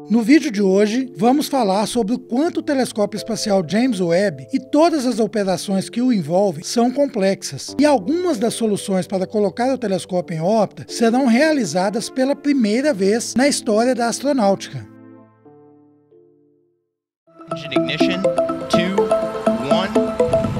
No vídeo de hoje, vamos falar sobre o quanto o telescópio espacial James Webb e todas as operações que o envolvem são complexas, e algumas das soluções para colocar o telescópio em órbita serão realizadas pela primeira vez na história da astronáutica. Engine ignition, 2, 1.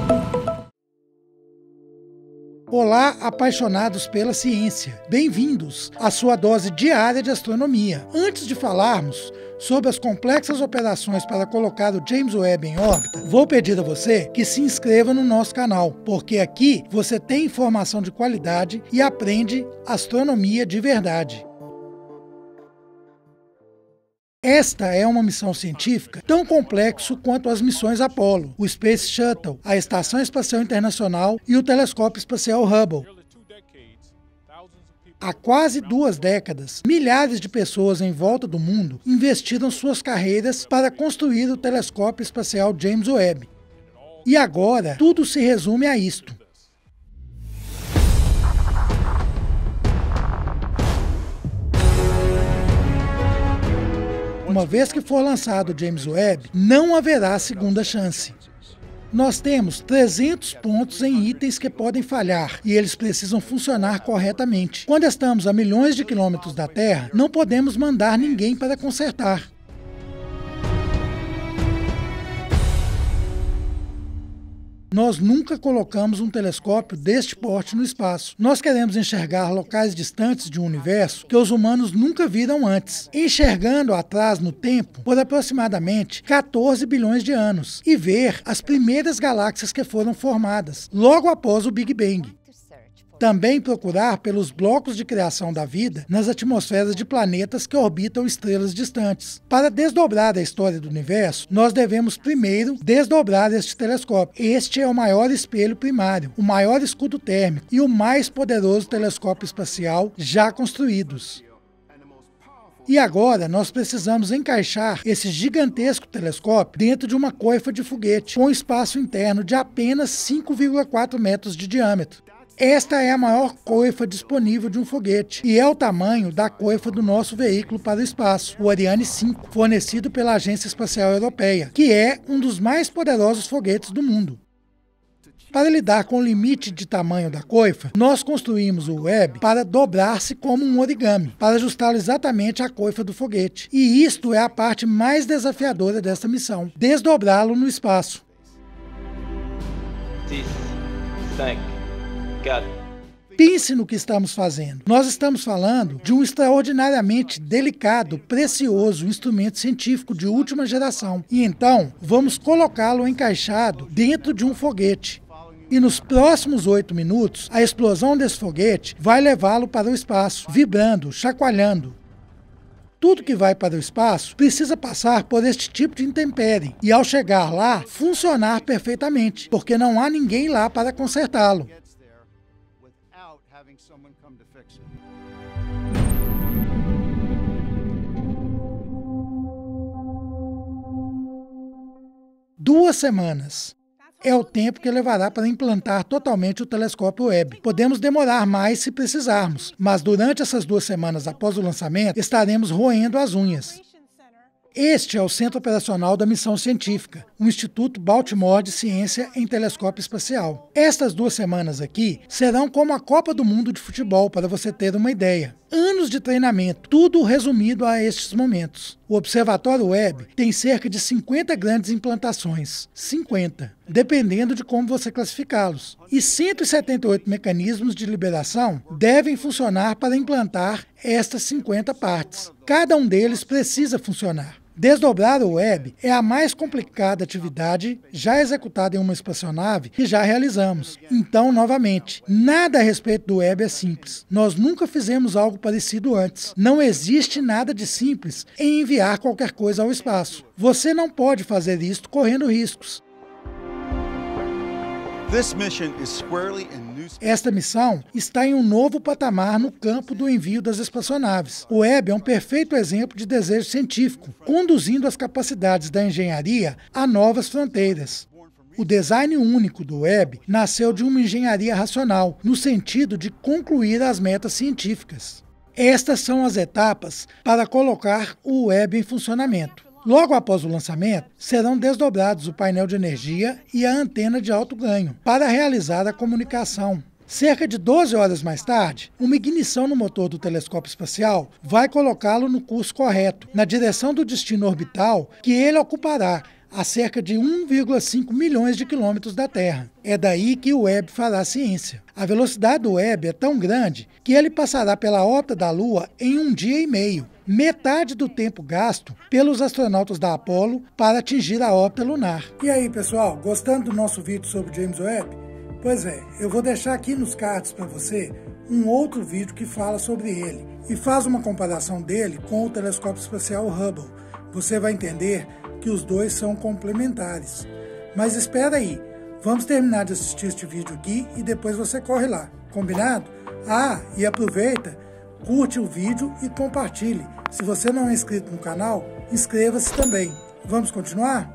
Olá, apaixonados pela ciência! Bem-vindos à sua dose diária de astronomia. Antes de falarmos sobre as complexas operações para colocar o James Webb em órbita, vou pedir a você que se inscreva no nosso canal, porque aqui você tem informação de qualidade e aprende astronomia de verdade. Esta é uma missão científica tão complexa quanto as missões Apollo, o Space Shuttle, a Estação Espacial Internacional e o Telescópio Espacial Hubble. Há quase 2 décadas, milhares de pessoas em volta do mundo investiram suas carreiras para construir o Telescópio Espacial James Webb. E agora, tudo se resume a isto. Uma vez que for lançado o James Webb, não haverá segunda chance. Nós temos 300 pontos em itens que podem falhar, e eles precisam funcionar corretamente. Quando estamos a milhões de quilômetros da Terra, não podemos mandar ninguém para consertar. Nós nunca colocamos um telescópio deste porte no espaço. Nós queremos enxergar locais distantes de um universo que os humanos nunca viram antes, enxergando atrás no tempo por aproximadamente 14 bilhões de anos, e ver as primeiras galáxias que foram formadas, logo após o Big Bang. Também procurar pelos blocos de criação da vida nas atmosferas de planetas que orbitam estrelas distantes. Para desdobrar a história do universo, nós devemos primeiro desdobrar este telescópio. Este é o maior espelho primário, o maior escudo térmico e o mais poderoso telescópio espacial já construídos. E agora nós precisamos encaixar esse gigantesco telescópio dentro de uma coifa de foguete, com espaço interno de apenas 5,4 metros de diâmetro. Esta é a maior coifa disponível de um foguete, e é o tamanho da coifa do nosso veículo para o espaço, o Ariane 5, fornecido pela Agência Espacial Europeia, que é um dos mais poderosos foguetes do mundo. Para lidar com o limite de tamanho da coifa, nós construímos o Webb para dobrar-se como um origami, para ajustá-lo exatamente à coifa do foguete. E isto é a parte mais desafiadora desta missão, desdobrá-lo no espaço. Pense no que estamos fazendo. Nós estamos falando de um extraordinariamente delicado, precioso instrumento científico de última geração. E então, vamos colocá-lo encaixado dentro de um foguete. E nos próximos 8 minutos, a explosão desse foguete vai levá-lo para o espaço, vibrando, chacoalhando. Tudo que vai para o espaço precisa passar por este tipo de intempérie e, ao chegar lá, funcionar perfeitamente, porque não há ninguém lá para consertá-lo. Duas semanas é o tempo que levará para implantar totalmente o telescópio Webb. Podemos demorar mais se precisarmos, mas durante essas 2 semanas após o lançamento, estaremos roendo as unhas. Este é o Centro Operacional da Missão Científica, o Instituto Baltimore de Ciência em Telescópio Espacial. Estas 2 semanas aqui serão como a Copa do Mundo de futebol, para você ter uma ideia. Anos de treinamento, tudo resumido a estes momentos. O Observatório Webb tem cerca de 50 grandes implantações, 50, dependendo de como você classificá-los. E 178 mecanismos de liberação devem funcionar para implantar estas 50 partes. Cada um deles precisa funcionar. Desdobrar o Webb é a mais complicada atividade já executada em uma espaçonave que já realizamos. Então, novamente, nada a respeito do Webb é simples. Nós nunca fizemos algo parecido antes. Não existe nada de simples em enviar qualquer coisa ao espaço. Você não pode fazer isto correndo riscos. Esta missão está em um novo patamar no campo do envio das espaçonaves. O Webb é um perfeito exemplo de desejo científico, conduzindo as capacidades da engenharia a novas fronteiras. O design único do Webb nasceu de uma engenharia racional, no sentido de concluir as metas científicas. Estas são as etapas para colocar o Webb em funcionamento. Logo após o lançamento, serão desdobrados o painel de energia e a antena de alto ganho para realizar a comunicação. Cerca de 12 horas mais tarde, uma ignição no motor do telescópio espacial vai colocá-lo no curso correto, na direção do destino orbital que ele ocupará, a cerca de 1,5 milhões de quilômetros da Terra. É daí que o Webb fará ciência. A velocidade do Webb é tão grande que ele passará pela órbita da Lua em 1 dia e meio, metade do tempo gasto pelos astronautas da Apollo para atingir a órbita lunar. E aí, pessoal, gostando do nosso vídeo sobre James Webb? Pois é, eu vou deixar aqui nos cards para você um outro vídeo que fala sobre ele e faz uma comparação dele com o telescópio espacial Hubble. Você vai entender que os dois são complementares. Mas espera aí, vamos terminar de assistir este vídeo aqui e depois você corre lá, combinado? Ah, e aproveita, curte o vídeo e compartilhe. Se você não é inscrito no canal, inscreva-se também. Vamos continuar?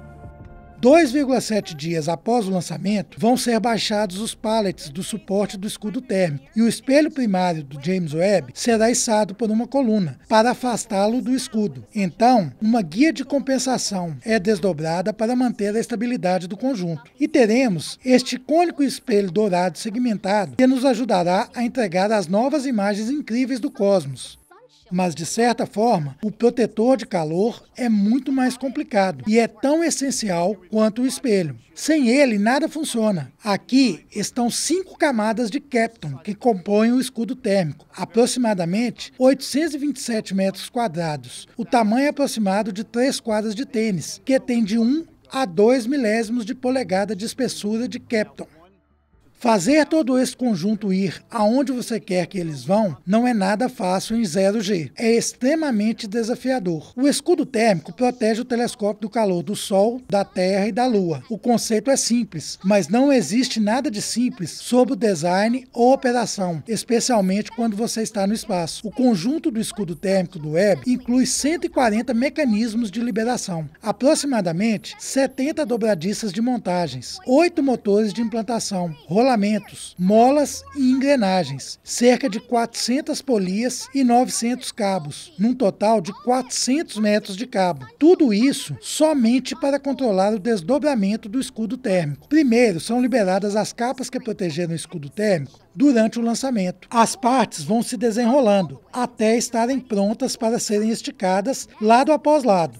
2,7 dias após o lançamento, vão ser baixados os pallets do suporte do escudo térmico e o espelho primário do James Webb será içado por uma coluna para afastá-lo do escudo. Então, uma guia de compensação é desdobrada para manter a estabilidade do conjunto. E teremos este cônico espelho dourado segmentado que nos ajudará a entregar as novas imagens incríveis do cosmos. Mas, de certa forma, o protetor de calor é muito mais complicado e é tão essencial quanto o espelho. Sem ele, nada funciona. Aqui estão 5 camadas de Kapton que compõem o escudo térmico, aproximadamente 827 metros quadrados, o tamanho aproximado de 3 quadras de tênis, que tem de 1 a 2 milésimos de polegada de espessura de Kapton. Fazer todo esse conjunto ir aonde você quer que eles vão não é nada fácil em 0G. É extremamente desafiador. O escudo térmico protege o telescópio do calor do Sol, da Terra e da Lua. O conceito é simples, mas não existe nada de simples sobre o design ou operação, especialmente quando você está no espaço. O conjunto do escudo térmico do Webb inclui 140 mecanismos de liberação, aproximadamente 70 dobradiças de montagens, 8 motores de implantação, rolamentos, molas e engrenagens, cerca de 400 polias e 900 cabos, num total de 400 metros de cabo. Tudo isso somente para controlar o desdobramento do escudo térmico. Primeiro, são liberadas as capas que protegeram o escudo térmico durante o lançamento. As partes vão se desenrolando até estarem prontas para serem esticadas lado após lado.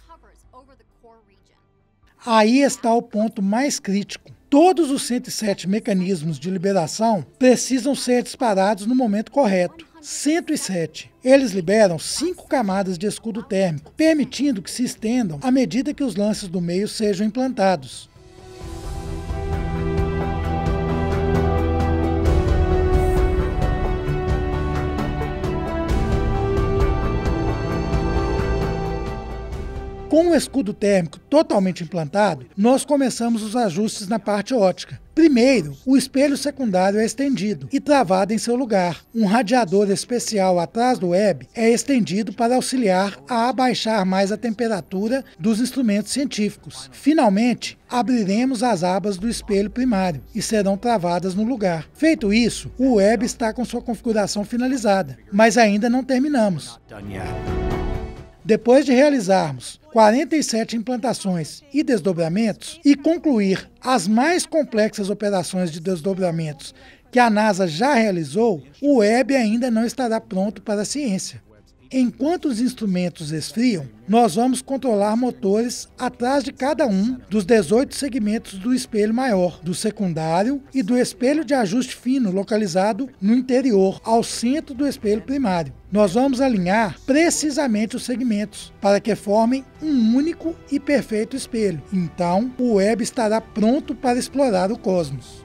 Aí está o ponto mais crítico. Todos os 107 mecanismos de liberação precisam ser disparados no momento correto. 107. Eles liberam 5 camadas de escudo térmico, permitindo que se estendam à medida que os lances do meio sejam implantados. Com o escudo térmico totalmente implantado, nós começamos os ajustes na parte óptica. Primeiro, o espelho secundário é estendido e travado em seu lugar. Um radiador especial atrás do Webb é estendido para auxiliar a abaixar mais a temperatura dos instrumentos científicos. Finalmente, abriremos as abas do espelho primário e serão travadas no lugar. Feito isso, o Webb está com sua configuração finalizada, mas ainda não terminamos. Depois de realizarmos 47 implantações e desdobramentos e concluir as mais complexas operações de desdobramentos que a NASA já realizou, o Webb ainda não estará pronto para a ciência. Enquanto os instrumentos esfriam, nós vamos controlar motores atrás de cada um dos 18 segmentos do espelho maior, do secundário e do espelho de ajuste fino localizado no interior, ao centro do espelho primário. Nós vamos alinhar precisamente os segmentos para que formem um único e perfeito espelho. Então, o Webb estará pronto para explorar o cosmos.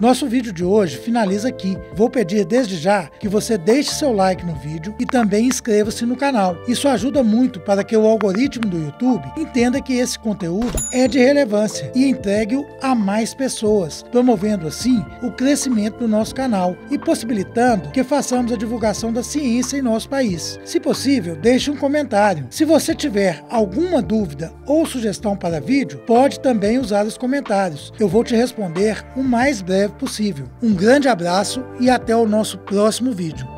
Nosso vídeo de hoje finaliza aqui. Vou pedir desde já que você deixe seu like no vídeo e também inscreva-se no canal. Isso ajuda muito para que o algoritmo do YouTube entenda que esse conteúdo é de relevância e entregue-o a mais pessoas, promovendo assim o crescimento do nosso canal e possibilitando que façamos a divulgação da ciência em nosso país. Se possível, deixe um comentário. Se você tiver alguma dúvida ou sugestão para vídeo, pode também usar os comentários. Eu vou te responder o mais breve possível. Um grande abraço e até o nosso próximo vídeo.